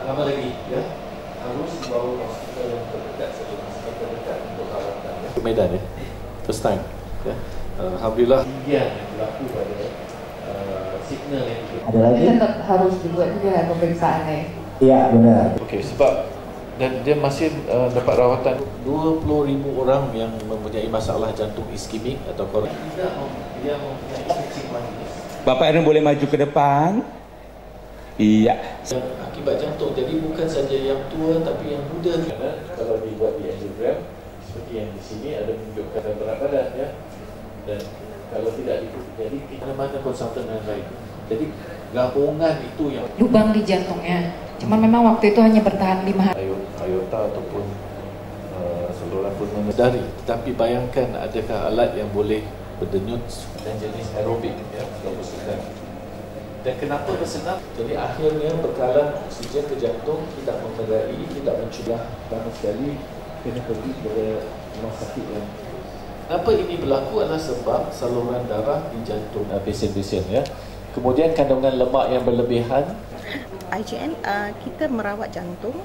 lama lagi ya, harus dibawa ke hospital yang terdekat saja, hospital terdekat untuk rawatan ya. Medan ya, first time ya. Alhamdulillah yang berlaku pada signal yang itu. Ada lagi? Tetap harus dibuat juga pemeriksaan ya. Iya benar. Okey, sebab dan dia masih dapat rawatan 20,000 orang yang mempunyai masalah jantung iskemik atau tidak dia mempunyai kencing manis. Bapak Aaron boleh maju ke depan. Iya. Akibat jantung, jadi bukan saja yang tua tapi yang muda. Karena kalau dibuat di angiogram seperti yang di sini ada menunjukkan berat badan ya. Dan kalau tidak jadi mana-mana konsultan yang lain. Jadi gabungan itu yang Lubang di jantungnya. Cuman memang waktu itu hanya bertahan 5 hari. Iota ataupun saluran pun menyedari. Tetapi bayangkan adakah alat yang boleh berdenyut dan jenis aerobik ya, kalau bersenam. Dan kenapa bersenam? Jadi akhirnya bekalan oksigen ke jantung tidak memadai, tidak mencegah lama sekali kena pergi kepada rumah sakit yang. Kenapa ini berlaku adalah sebab saluran darah di jantung besen-besen ya. Kemudian kandungan lemak yang berlebihan. IGN kita merawat jantung,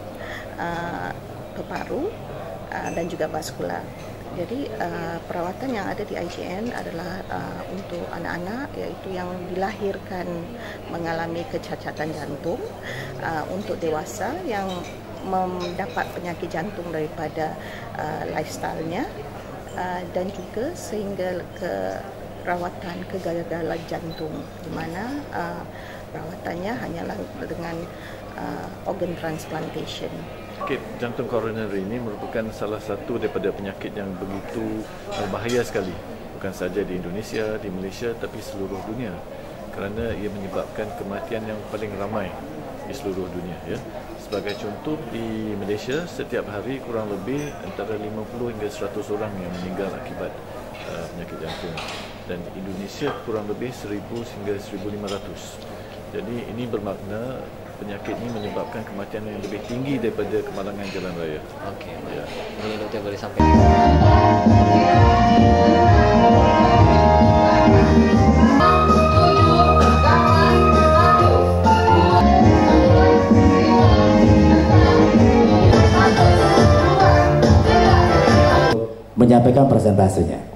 paru dan juga vaskular. Jadi perawatan yang ada di IGN adalah untuk anak-anak iaitu yang dilahirkan mengalami kecacatan jantung, untuk dewasa yang mendapat penyakit jantung daripada lifestyle-nya, dan juga sehingga ke rawatan kegagalan jantung di mana rawatannya hanyalah dengan organ transplantation. Penyakit jantung koroneri ini merupakan salah satu daripada penyakit yang begitu berbahaya sekali, bukan sahaja di Indonesia, di Malaysia tapi seluruh dunia, kerana ia menyebabkan kematian yang paling ramai di seluruh dunia ya. Sebagai contoh, di Malaysia setiap hari kurang lebih antara 50 hingga 100 orang yang meninggal akibat penyakit jantung, dan di Indonesia kurang lebih 1000 hingga 1500. Jadi ini bermakna penyakit ini menyebabkan kematian yang lebih tinggi daripada kemalangan jalan raya. Okey. Ya. Ini doktor boleh sampaikan. Menyampaikan presentasenya.